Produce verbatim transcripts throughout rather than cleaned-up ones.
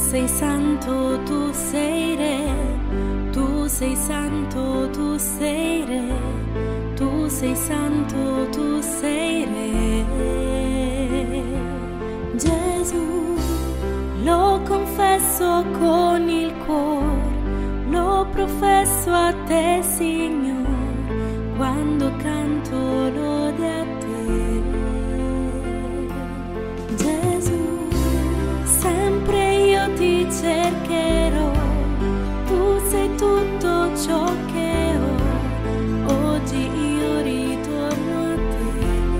sei santo, tu sei re, tu sei santo, tu sei re, tu sei santo, tu sei re. Gesù, lo confesso con il cuore, lo professo a te, Signore, quando canto lode a te. Gesù, sempre io ti cercherò, tu sei tutto ciò che ho, oggi io ritorno a te.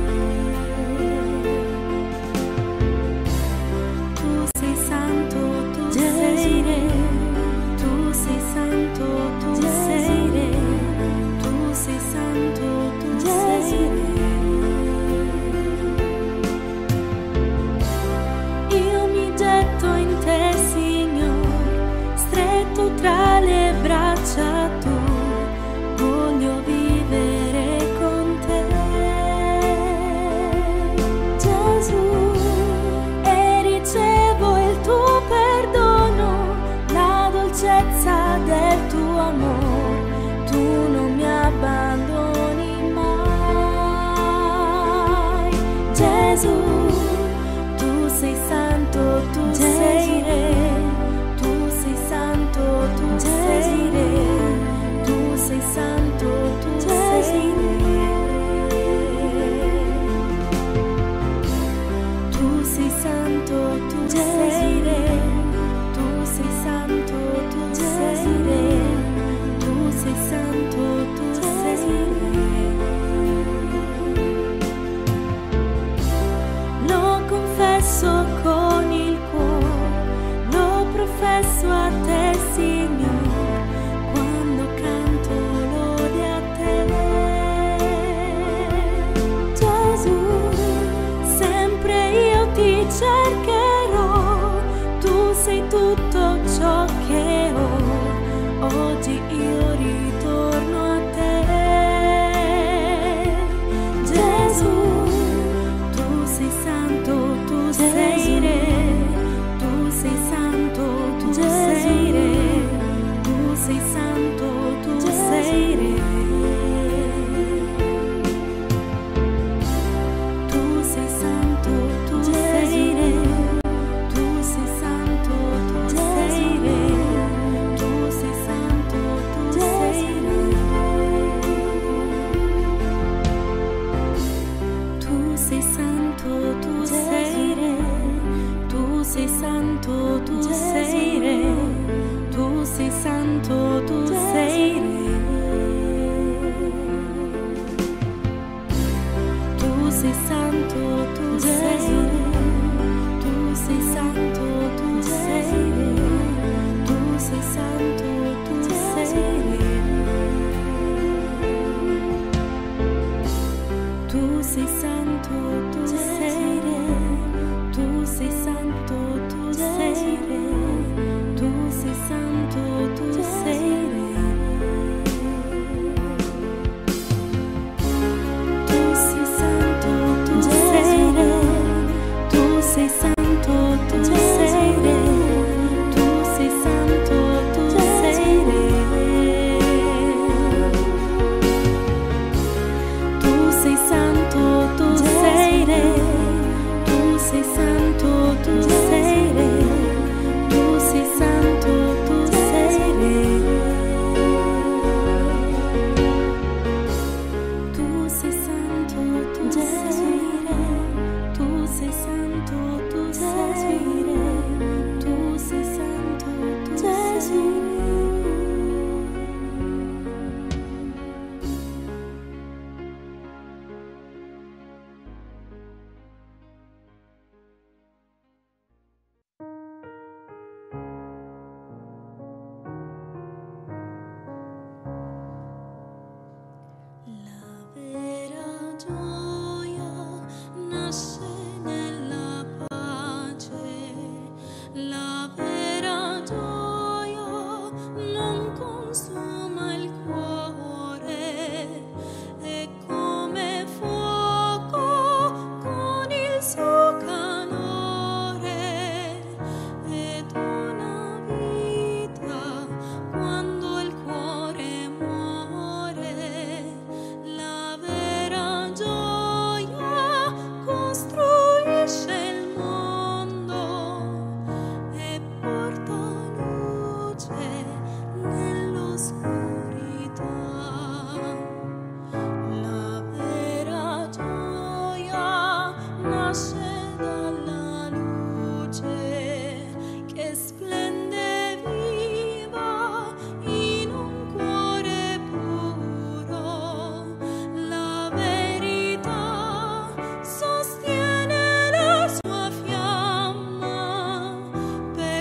Tu sei santo, tu sei re, tu sei santo, tu sei re, tu sei santo, tu sei re. Io mi getto in te, Signore, stretto tra le braccia tue, voglio vivere con te. Gesù, e ricevo il tuo perdono, la dolcezza del tuo amore, tu non mi abbandoni mai. Gesù, tu sei santo, tu sei re, tu sei santo, tu sei re, tu sei santo, tu sei re. Tu sei santo, tu sei re, tu sei santo, tu sei re, tu sei santo, tu sei re. Lo confesso con il cuore, lo professo a te, Signore, quando canto lode a te. Gesù, sempre io ti cercherò, tu sei tutto ciò che ho, oggi io ritorno a te. Gesù, tu sei santo, tu sei re, tu sei santo, tu sei re, tu sei santo, tu sei re. Tu sei santo, tu sei re, tu sei santo, tu sei re, tu sei santo, tu sei re. Tu sei santo, tu sei re, tu sei santo, tu sei re, tu sei santo, tu sei re. Tu sei santo, tu sei re, tu sei santo, tu sei re, tu sei santo, tu sei re. Tu sei santo, tu sei re, tu sei santo, tu sei re, tu sei santo, tu sei re. Tu sei santo, tu sei re, tu sei santo, tu sei re, tu sei santo, tu sei re. Tu sei santo, tu sei re, tu sei santo, tu sei re,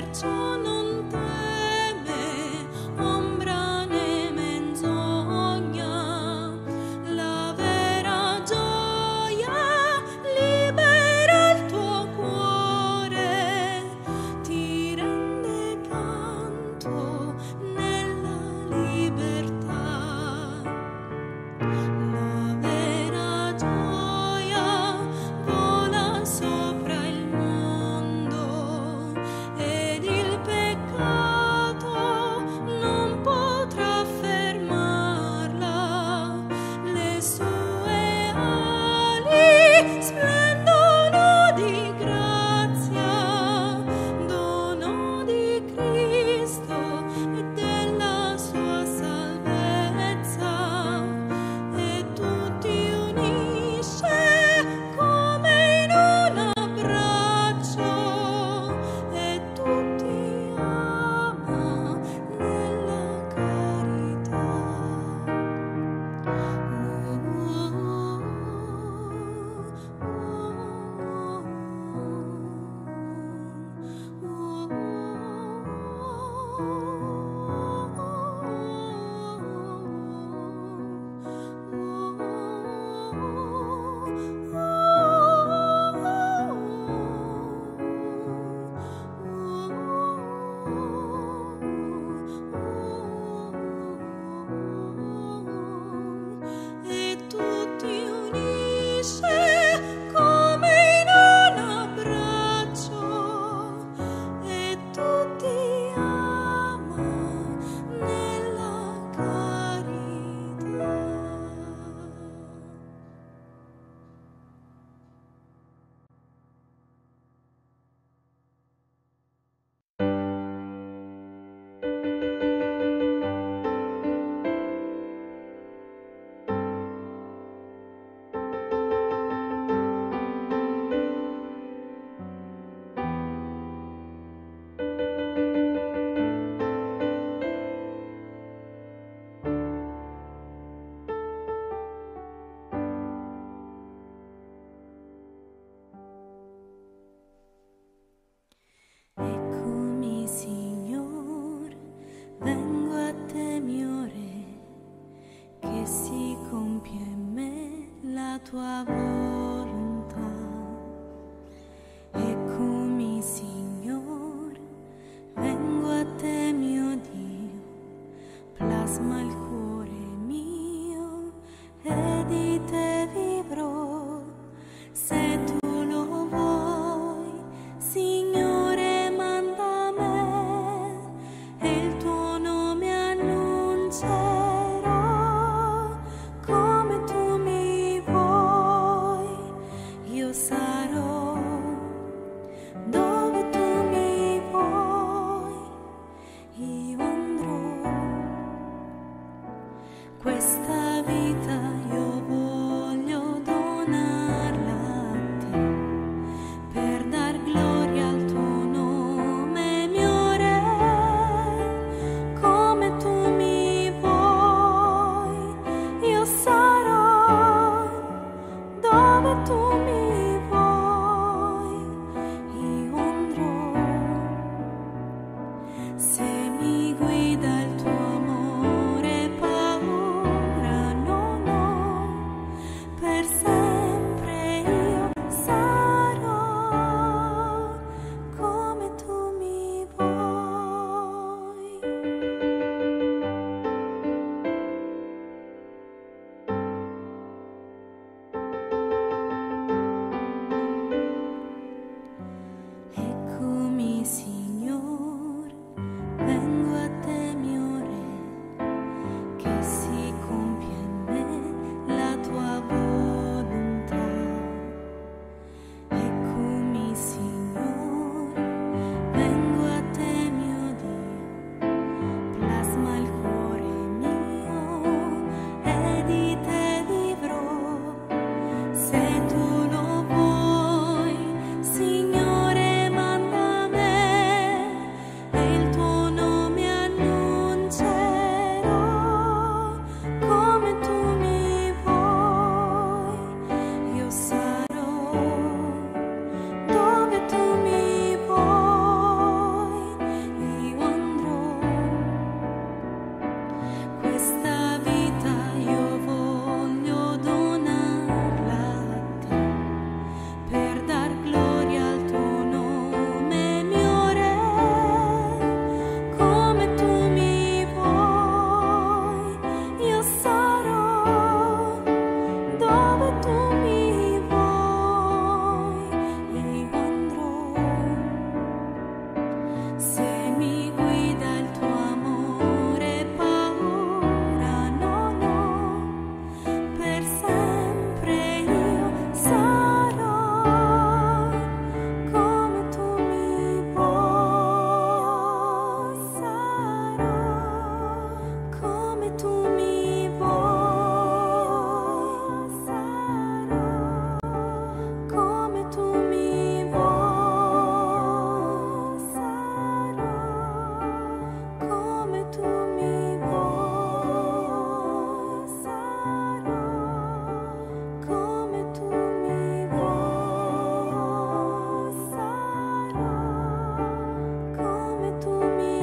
tua volontà. Eccomi, Signore, vengo a te, mio Dio, plasma il cuore mio e di te vivrò. Se tu lo vuoi, Signore, manda me e il tuo nome annuncerò. Come tu mi vuoi, io sarò. Dove tu mi vuoi, io andrò. Questa vita io voglio donarla a te, per dar gloria al tuo nome, mio Re. Come tu mi vuoi, io sarò. Dove tu mi vuoi, io andrò. Se mi guida il tuo amore, paura non ho. Per sempre io sarò. Come tu mi vuoi. Eccomi, Signore, vengo a te, mio Se mi guida il tuo amore, paura non ho, per sempre io sarò come tu mi vuoi, sarò come tu mi vuoi, sarò come tu mi vuoi, sarò come tu mi vuoi, sarò come tu mi vuoi, sarò come tu mi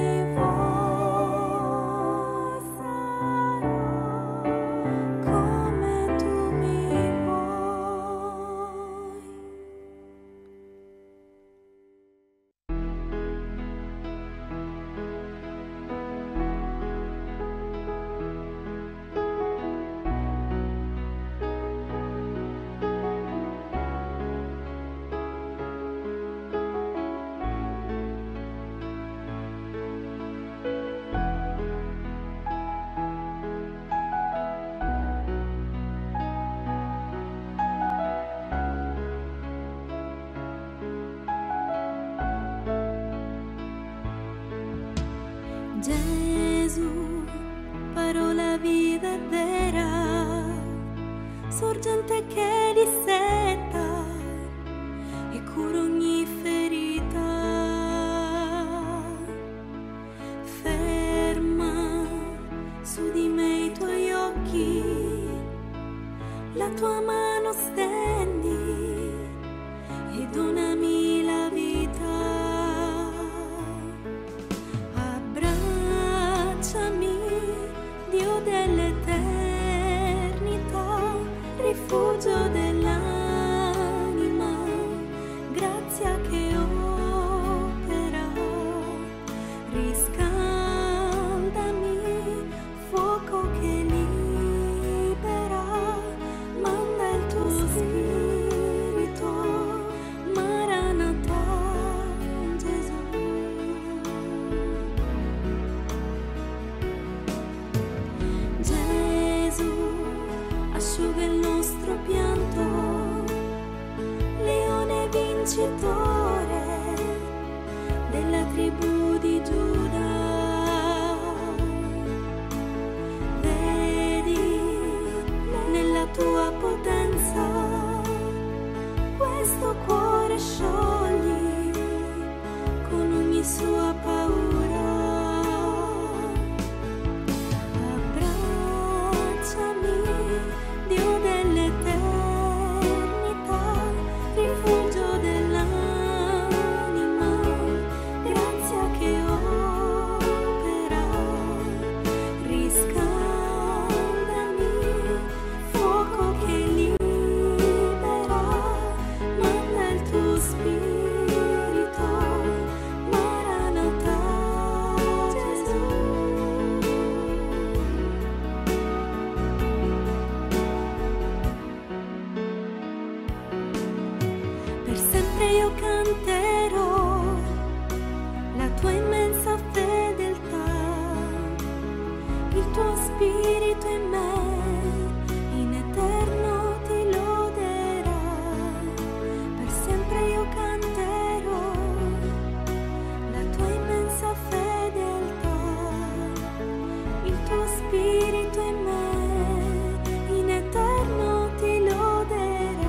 vuoi, sarò come tu mi Gesù, parola viva e vera, sorgente che disseta e cura ogni ferita. Ferma su di me i tuoi occhi, la tua mano stendi e donami la vita. Abbracciami, Dio dell'eternità, rifugio dell'anima, grazia che opera. Riscaldami, fuoco che libera, manda il tuo spirito, Maranatha, Gesù. Gesù, asciuga il nostro pianto, leone vincitore della tribù di Giuda. Vedi nella tua potenza questo cuore sciogli con ogni sua paura. Abbracciami, Dio dell'eternità, rifugio dell'anima, grazia che opera. Riscaldami, fuoco che libera, manda il tuo spirito, Maranatha, Gesù. Per sempre io canterò la tua immensa fedeltà, il tuo spirito in me in eterno ti loderà. Per sempre io canterò la tua immensa fedeltà, il tuo spirito in me in eterno ti loderà.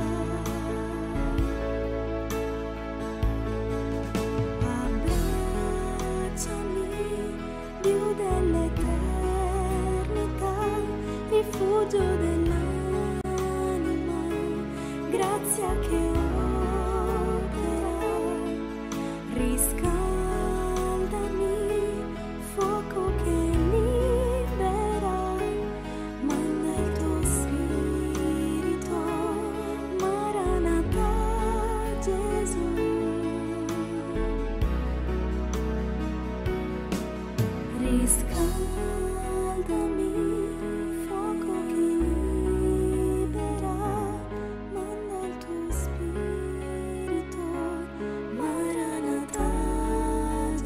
Abbracciami, Dio dell'eternità, rifugio dell'anima, grazia che opera. Riscaldami, fuoco che libera, manda il tuo spirito, Maranatha, Gesù. Riscaldami, fuoco che libera, manda il tuo spirito, Maranatha,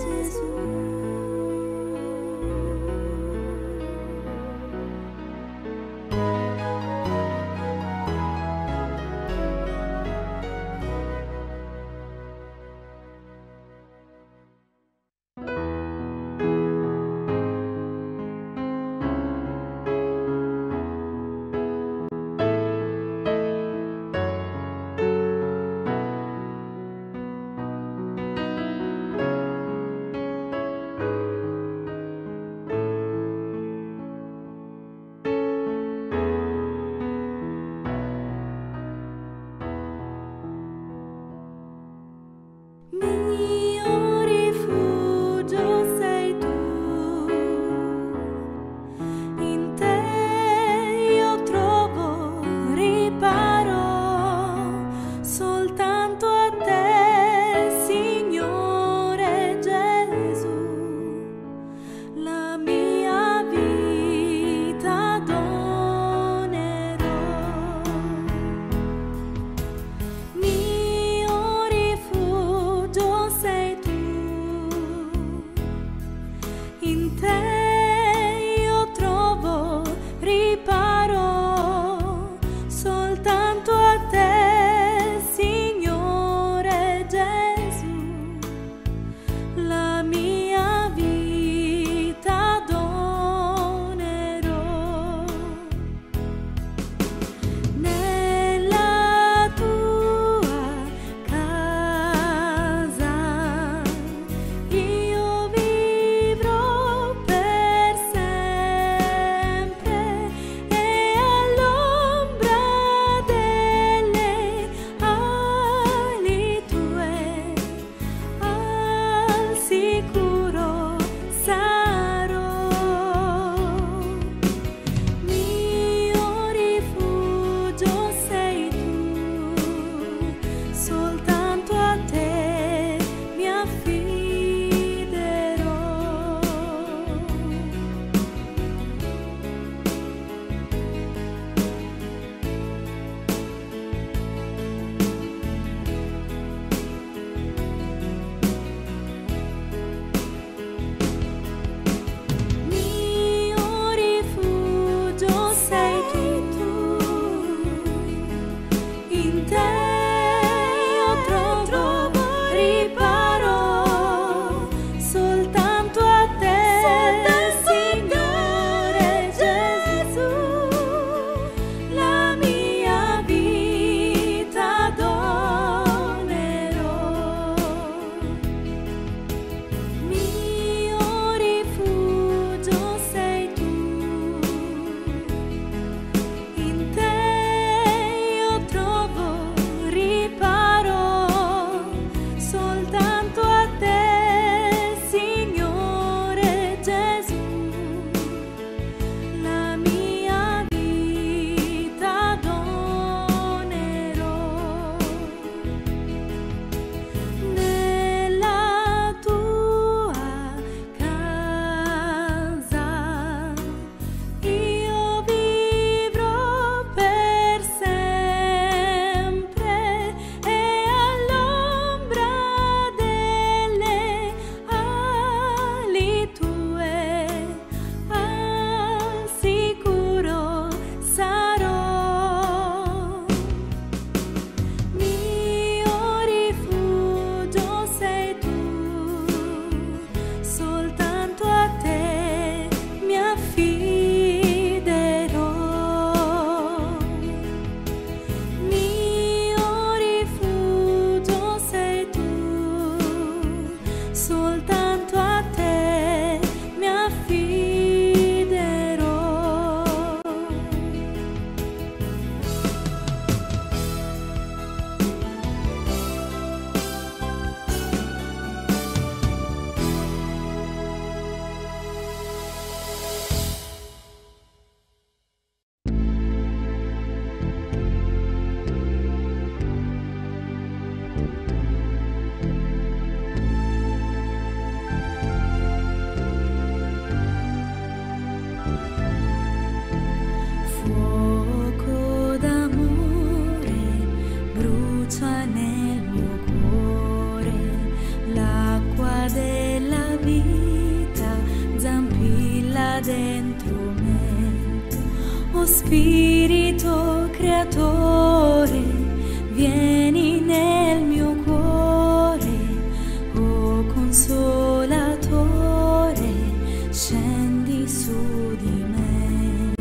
Spirito creatore, vieni nel mio cuore, oh consolatore, scendi su di me.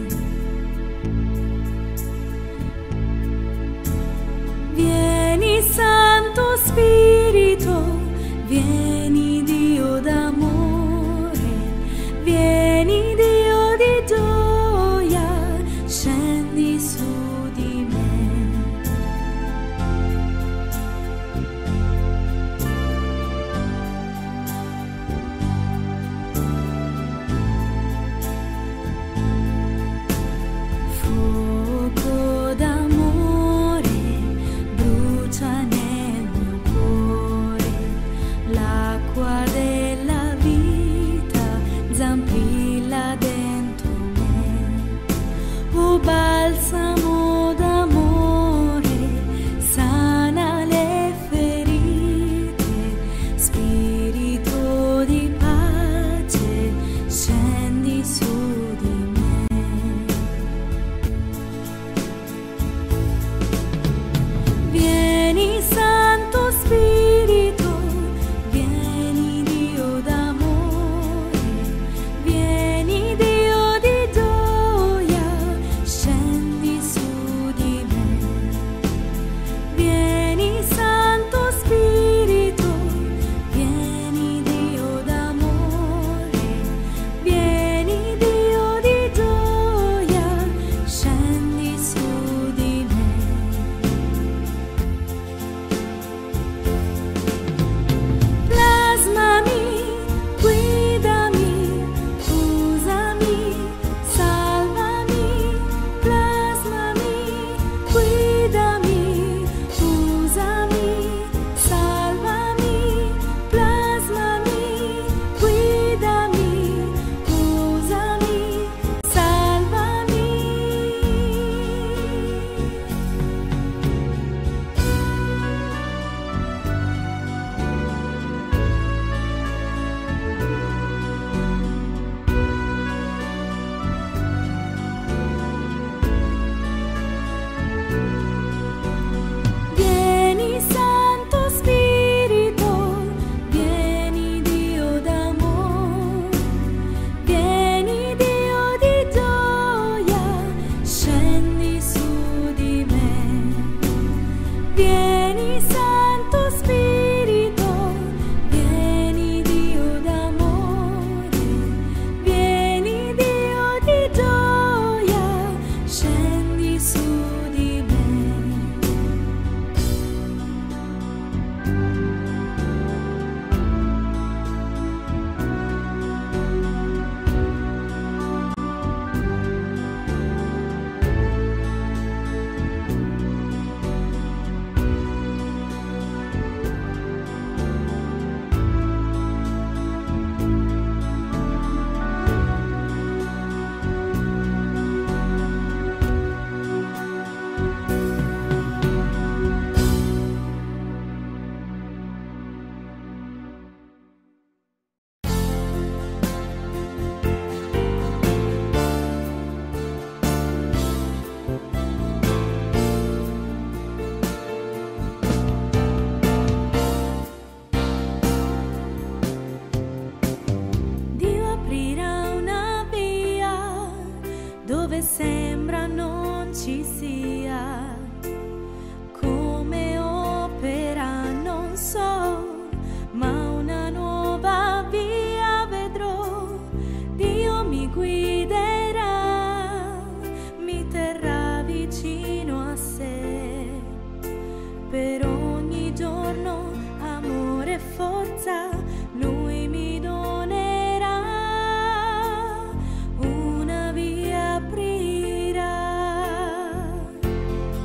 Vieni Santo Spirito, vieni Dio d'amore, vieni Dio di gioia, scendi su di me. Fuoco d'amore brucia nel mio cuore, l'acqua della vita zampilla dentro me. O balsamo d'amore, sana le ferite, spirito di pace, scendi su di me. Vieni Santo Spirito, vieni Dio d'amore, vieni Dio di gioia, scendi su di me. Vieni Santo Spirito, vieni Dio d'amore, vieni Dio di gioia, scendi su di me. Plasmami, guidami, usami, salvami. Plasmami, guidami, usami, salvami. Plasmami, guidami, usami, salvami. Vieni Santo Spirito, vieni Dio d'amore, vieni Dio di gioia, scendi su di me. Vieni Santo Spirito, vieni Dio d'amore, vieni Dio di gioia, scendi su di me. Dio aprirà una via dove sembra non ci sia. Come opera non so, ma una nuova via vedrò. Dio mi guiderà, mi terrà vicino a sé. Per ogni giorno amore e forza Lui mi donerà, una via aprirà.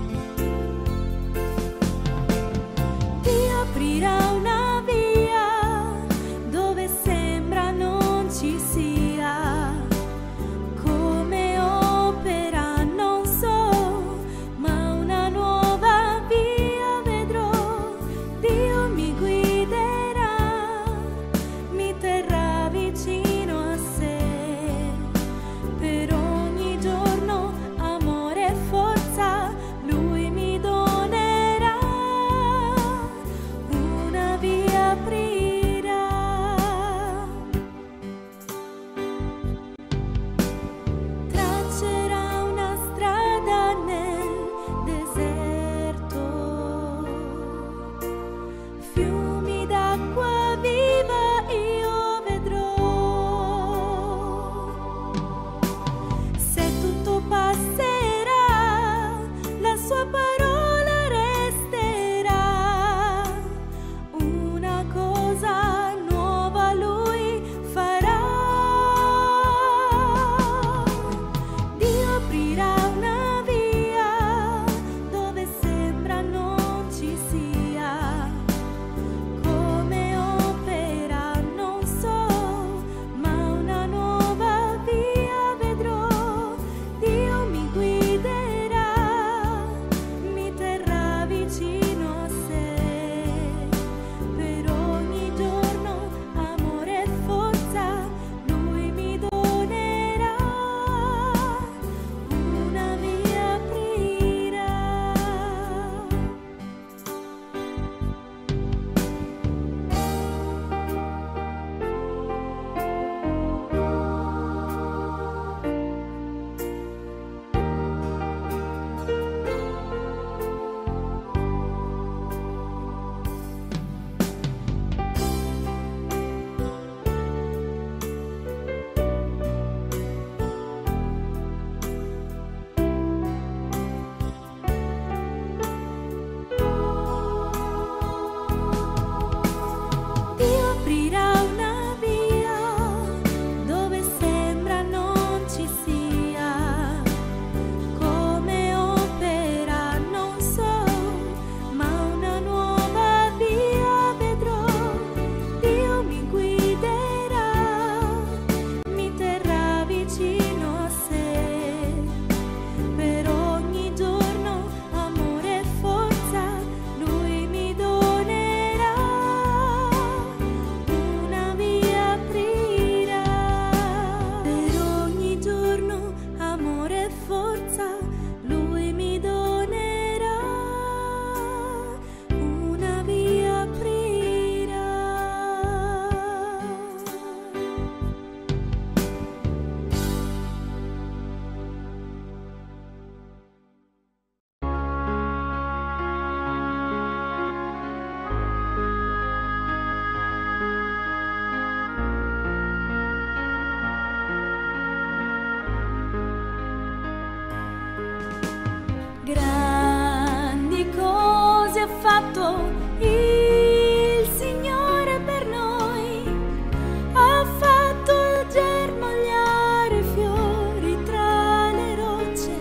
ha fatto il Signore per noi. Ha fatto il germogliare fiori tra le rocce.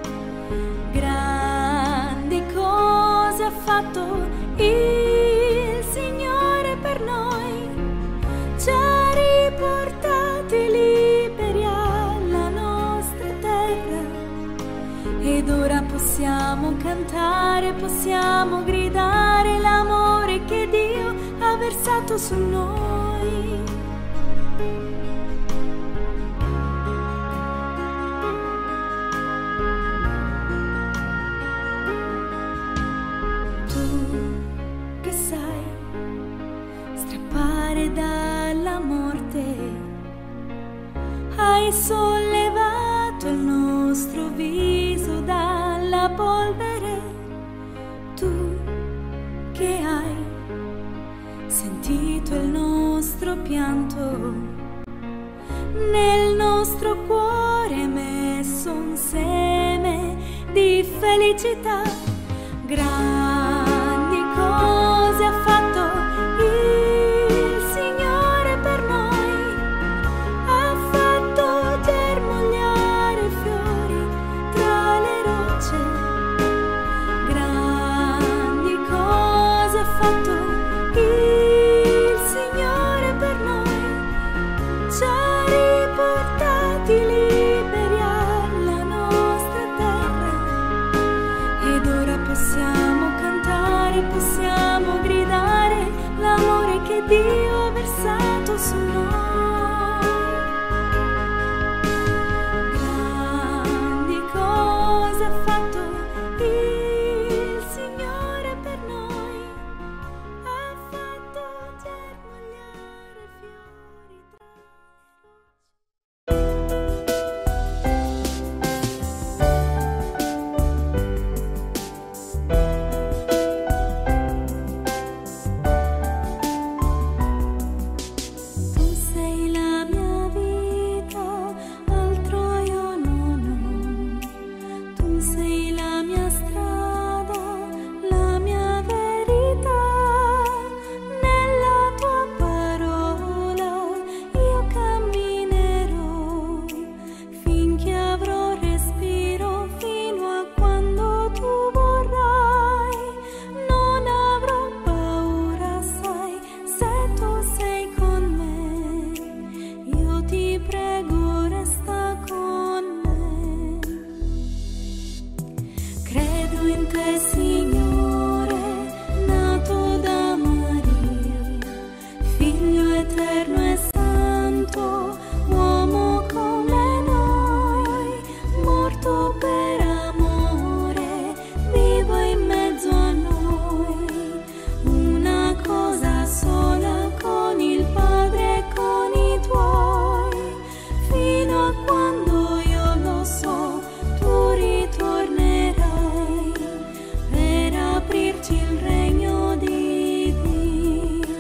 Grandi cose ha fatto il Signore per noi. Ci ha riportati liberi alla nostra terra. Ed ora possiamo cantare, possiamo gridare l'amore che Dio ha versato su noi. Tu che sai strappare dalla morte, hai sollevato il nostro viso dalla polvere. Tu che hai sentito il nostro pianto, nel nostro cuore hai messo un seme di felicità. Grandi cose ha fatto il Signore per noi. Ha fatto germogliare fiori tra le rocce. Grandi cose ha fatto il Signore per noi. Ci ha riportati liberi alla nostra terra. Ed ora possiamo cantare, possiamo gridare l'amore che Dio ha versato su noi. Grandi cose ha fatto il Signore per noi. Ha fatto germogliare fiori tra le Tu sei la mia vita, altro io non ho. Tu sei la mia strada, la mia verità. Nella tua parola io camminerò, finché avrò respiro, fino a quando tu vorrai. Non avrò paura, sai, se tu sei con me. Io ti prego, resta con me. Credo in te, Signore, nato da Maria, Figlio eterno e santo, uomo come noi, morto per amore, vivo in mezzo a noi. Una cosa sola con il Padre e con i tuoi, fino a quando io lo so, tu ritornerai per aprirci il regno di Dio.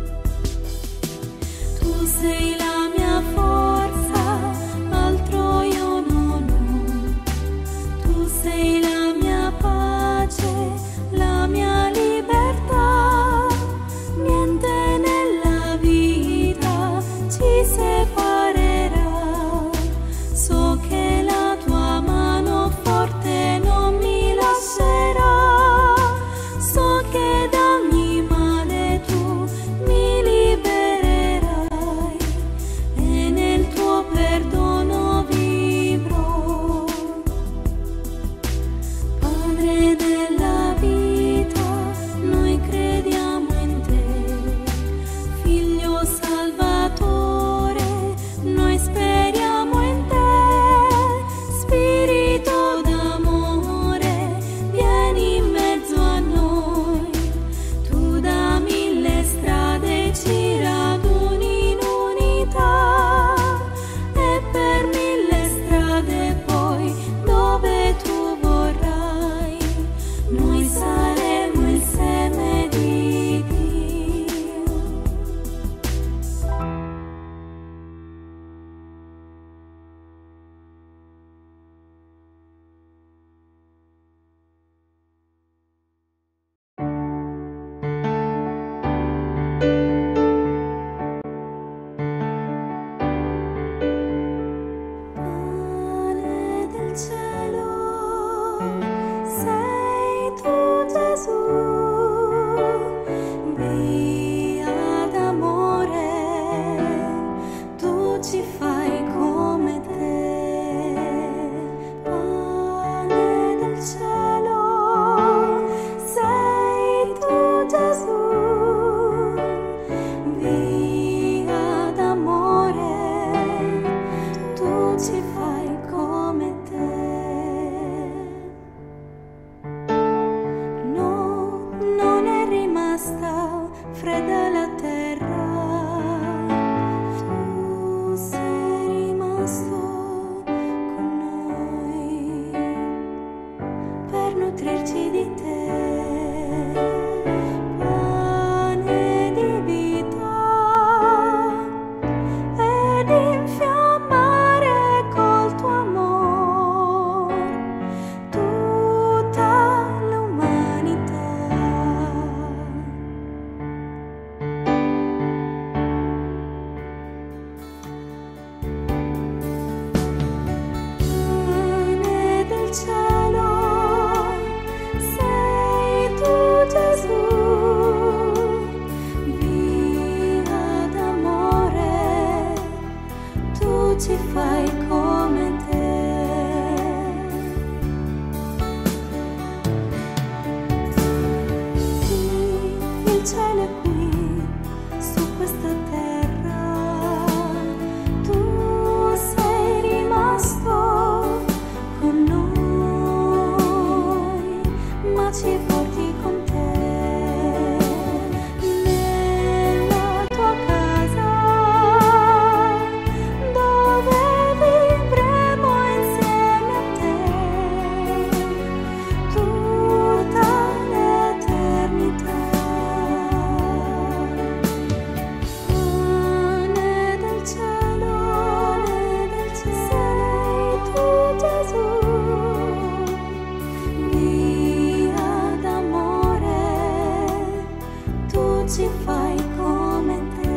Tu sei la mia forza, altro io non ho. Tu sei la mia pace, la mia libertà. Niente nella vita ci separerà. So che la tua mano forte non mi lascerà. So che da ogni male tu mi libererai. ci fai come te. Sì, il cielo è qui, su questa terra, tu sei rimasto con noi, ma ci porti con te. Ci fai come te.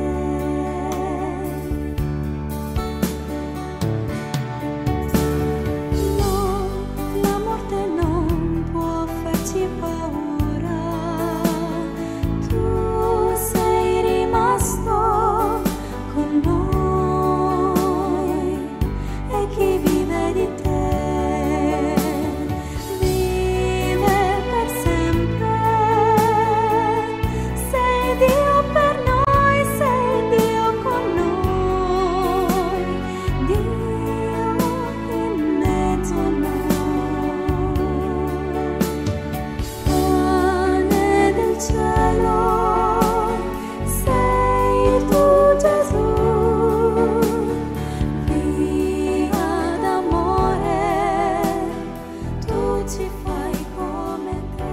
No, la morte non può farci paura. Tu sei rimasto con noi e chi vive di te vive per sempre. Dio per noi, sei Dio con noi, Dio in mezzo a noi. Pane del cielo, sei tu Gesù, via d'amore, tu ci fai come te.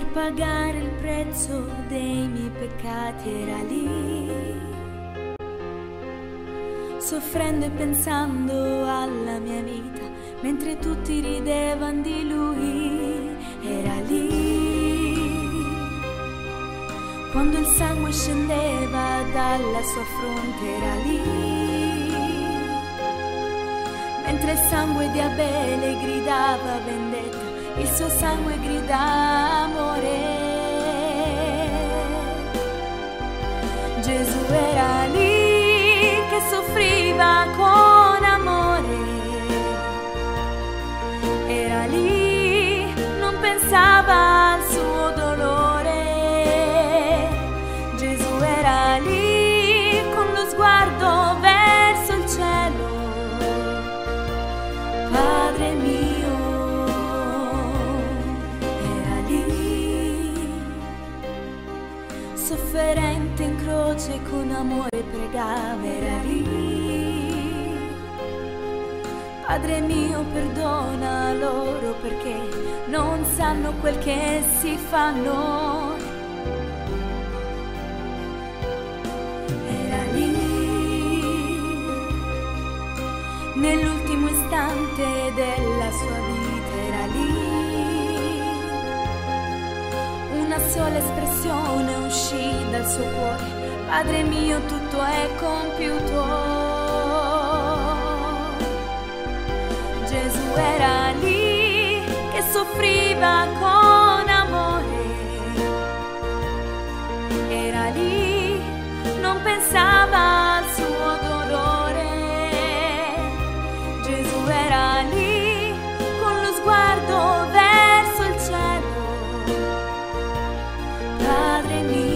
pagare il prezzo dei miei peccati, era lì, soffrendo e pensando alla mia vita, mentre tutti ridevano di lui, era lì, quando il sangue scendeva dalla sua fronte, era lì, mentre il sangue di Abele gridava vendetta, il suo sangue grida amore. Gesù era lì che soffriva con amore, era lì, non pensava al suo dolore. Gesù era lì con lo sguardo verso il cielo, Padre mio. Sofferente in croce con amore pregava, era lì. Padre mio, perdona loro perché non sanno quel che si fanno. Era lì, nell'ultimo istante della sua vita, era lì. Una sola espressione uscì dal suo cuore, Padre mio, tutto è compiuto. Gesù era lì che soffriva con amore, era lì, non pensava al suo dolore. Gesù era lì con lo sguardo verso il cielo, Padre mio.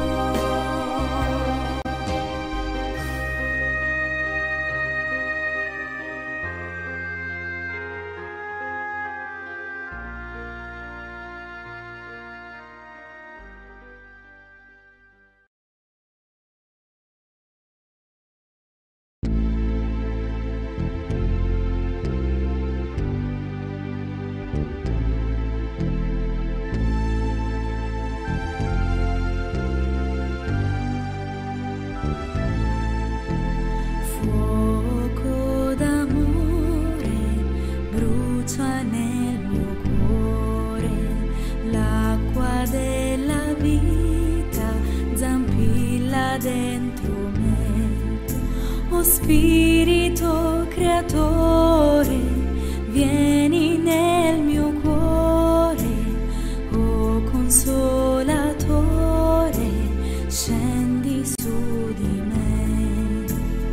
Spirito creatore, vieni nel mio cuore, oh consolatore, scendi su di me.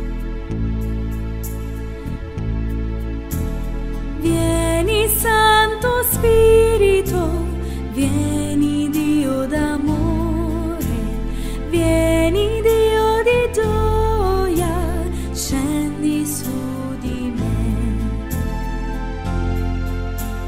Vieni Santo Spirito, vieni Dio d'amore, vieni Dio di gioia, scendi su di me.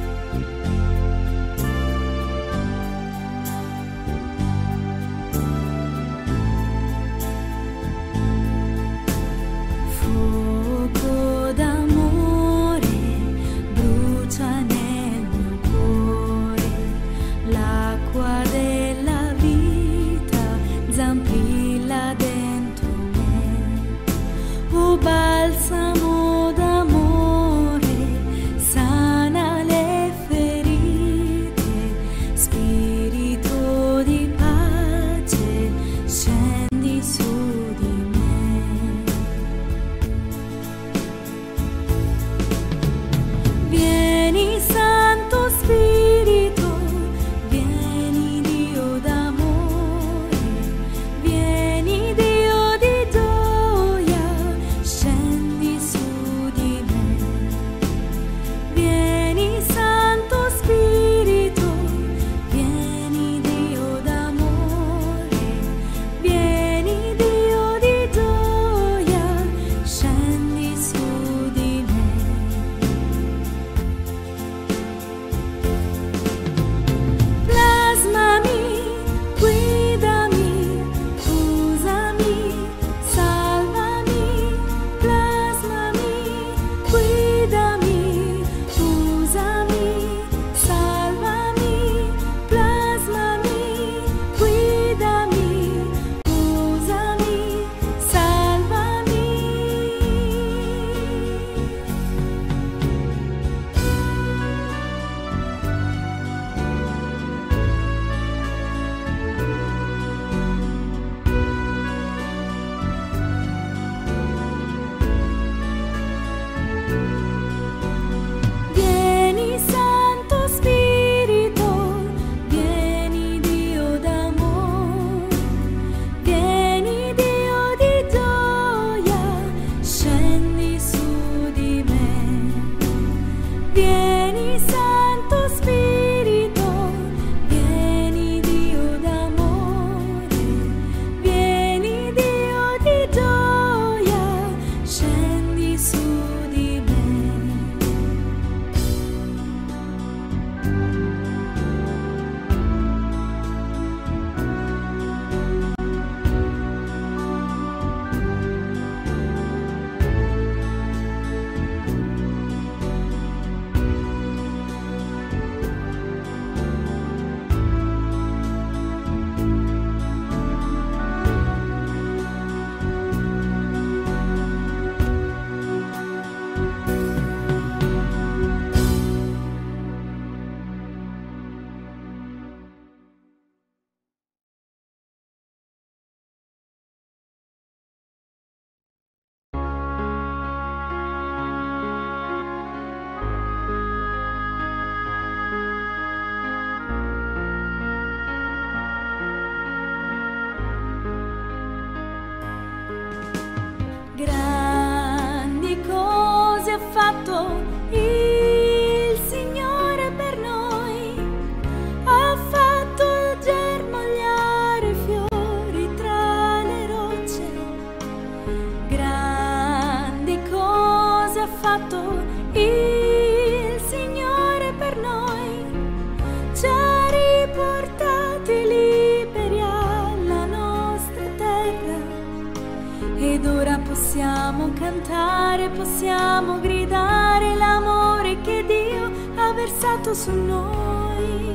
cose ha fatto il Signore per noi, ci ha riportati liberi alla nostra terra, ed ora possiamo cantare, possiamo gridare l'amore che Dio ha versato su noi.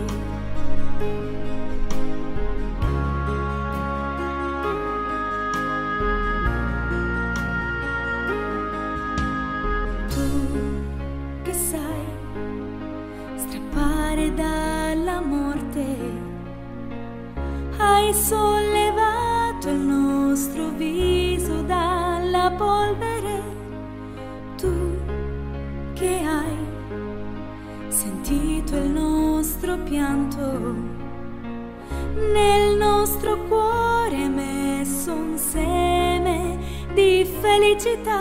Dalla morte hai sollevato il nostro viso dalla polvere, tu che hai sentito il nostro pianto, nel nostro cuore hai messo un seme di felicità.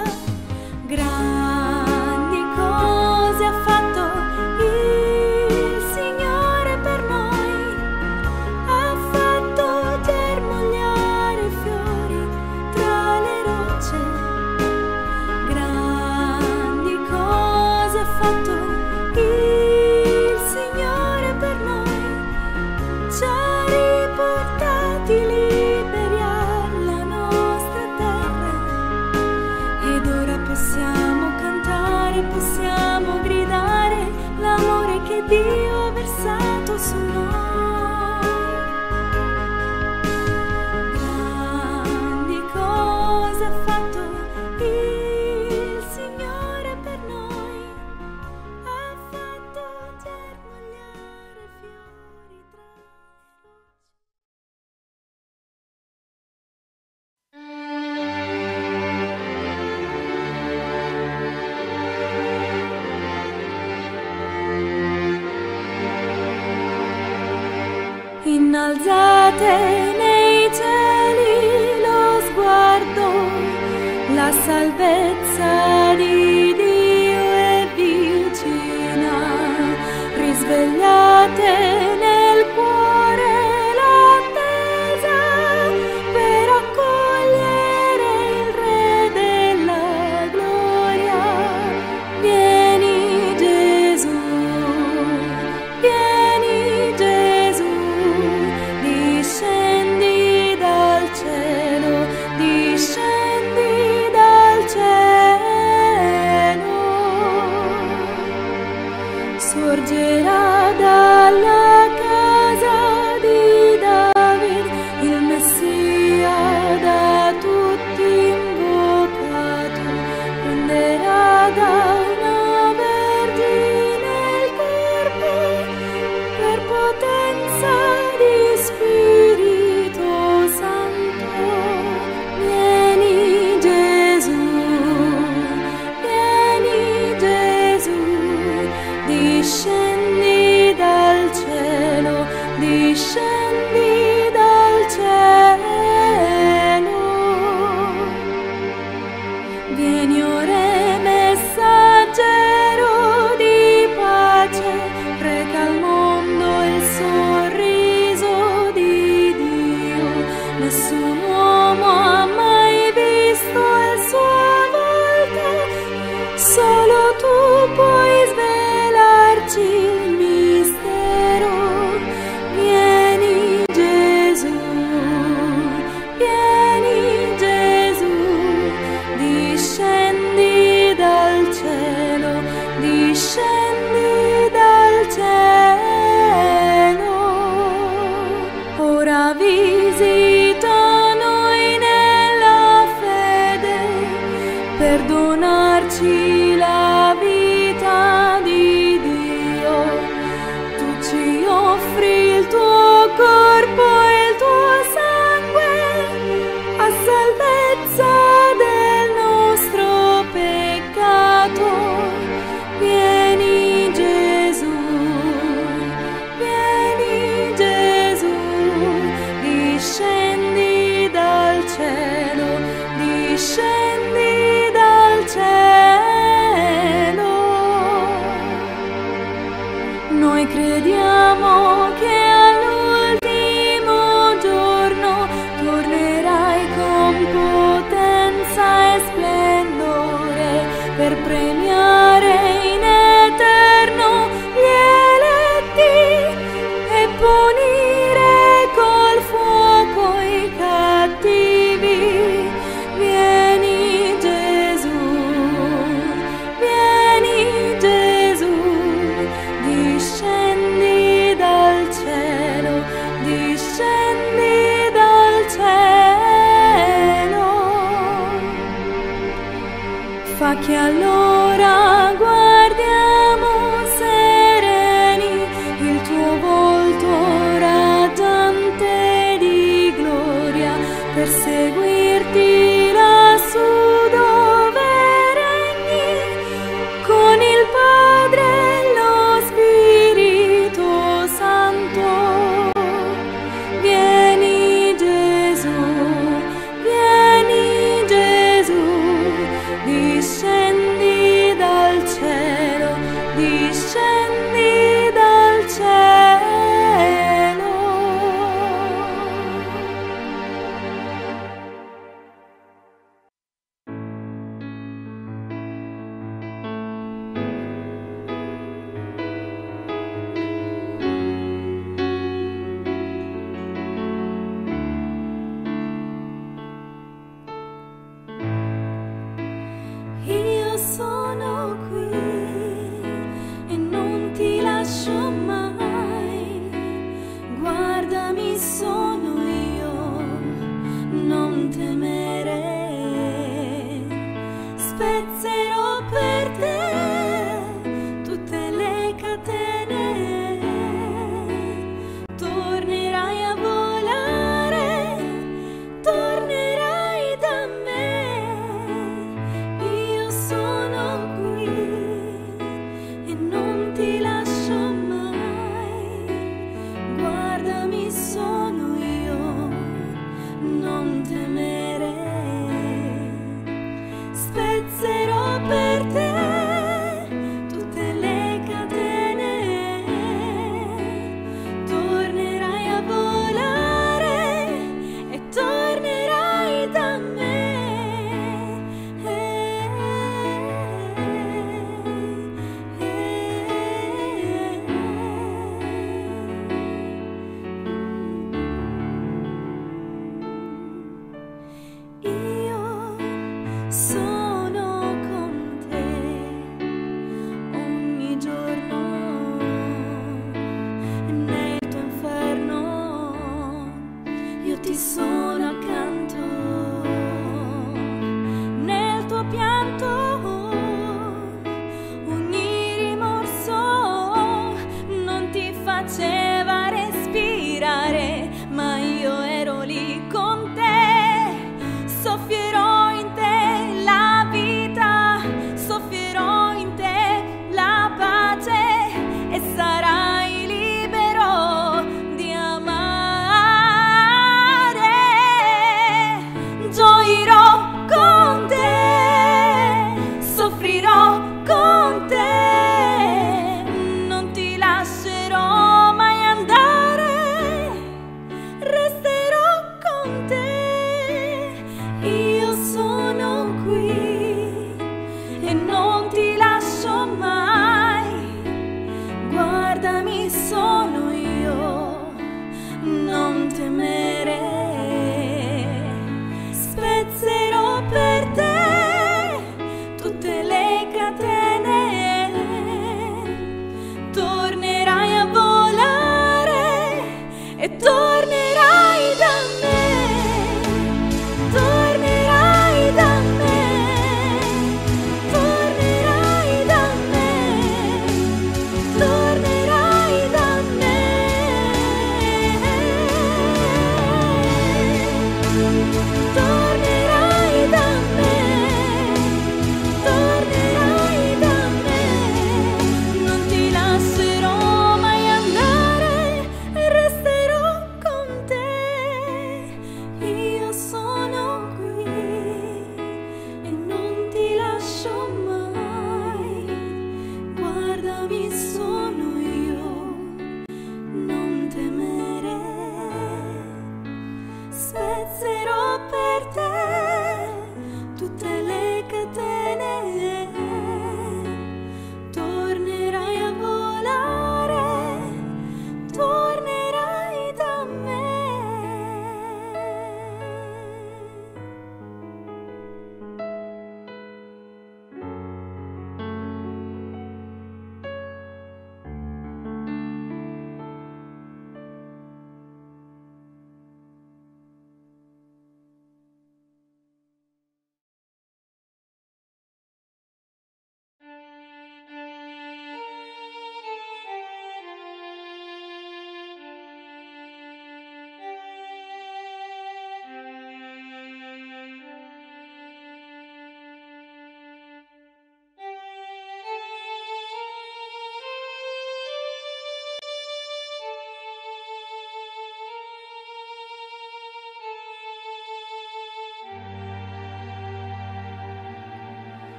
Grandi cose ha fatto il Signore per noi, ha fatto germogliare fiori tra le rocce. Grandi cose ha fatto il Signore per noi, ci ha riportati liberi alla nostra terra, ed ora possiamo cantare, possiamo gridare l'amore che Dio ha versato su noi. Grandi cose ha fatto il Signore per noi, ha fatto germogliare fiori tra le Innalzate nei cieli lo sguardo, la salvezza di Dio è vicina. Risvegliate nel cuore l'attesa per accogliere il Re della gloria. Vieni Gesù, vieni Gesù, discendi dal cielo, discendi dal cielo. Sorgerà dalla casa di David il Messia da tutti invocato, prenderà da una vergine il corpo per potenza di Spirito Santo. Vieni Gesù, vieni Gesù, discendi dal cielo, discendi dal cielo. Vieni ora messaggero di pace, reca al mondo il sorriso di Dio. Nessun uomo ha mai visto il suo volto, solo tu puoi svelarci il mistero. Vieni Gesù, vieni Gesù, discendi dal cielo, discendi dal cielo. Ora visita noi nella fede per donarci la vita di Dio. Tu ci offri il tuo corpo e il tuo sangue a salvezza del nostro peccato. Vieni Gesù, vieni Gesù, discendi dal cielo, discendi dal cielo. Noi crediamo che per premiare in eterno gli eletti e punire col fuoco i cattivi. Vieni Gesù, vieni Gesù, discendi dal cielo, discendi dal cielo. Fa che allora guardiamo sereni il tuo volto raggiante di gloria, per seguirti lassù dove regni con il Padre e lo Spirito Santo. Vieni Gesù, vieni Gesù, discendi dal cielo, discendi dal cielo. Io sono qui e non ti lascio mai. Guardami, sono io, non temere. Spezzerò per te tutte le catene. Tornerai a volare, tornerai da me. Io sono qui e non ti lascio mai. Guardami, sono io, non temere. Spezzerò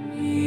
Io